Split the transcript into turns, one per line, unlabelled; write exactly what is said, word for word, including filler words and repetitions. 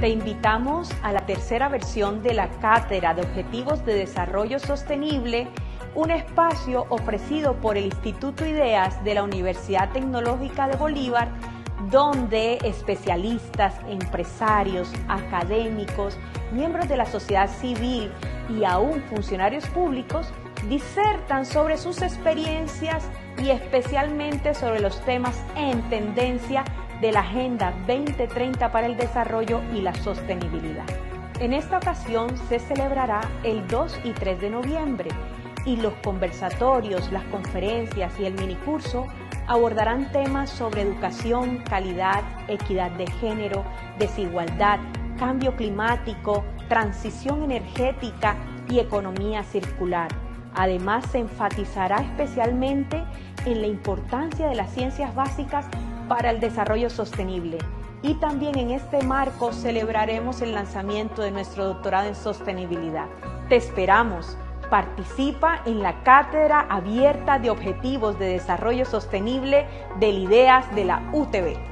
Te invitamos a la tercera versión de la Cátedra de Objetivos de Desarrollo Sostenible, un espacio ofrecido por el Instituto IDEAS de la Universidad Tecnológica de Bolívar, donde especialistas, empresarios, académicos, miembros de la sociedad civil y aún funcionarios públicos disertan sobre sus experiencias y especialmente sobre los temas en tendencia de la Agenda veinte treinta para el Desarrollo y la Sostenibilidad. En esta ocasión se celebrará el dos y tres de noviembre y los conversatorios, las conferencias y el minicurso abordarán temas sobre educación, calidad, equidad de género, desigualdad, cambio climático, transición energética y economía circular. Además, se enfatizará especialmente en la importancia de las ciencias básicas para el desarrollo sostenible. Y también en este marco celebraremos el lanzamiento de nuestro doctorado en sostenibilidad. Te esperamos. Participa en la Cátedra Abierta de Objetivos de Desarrollo Sostenible del IDEAS de la U T B.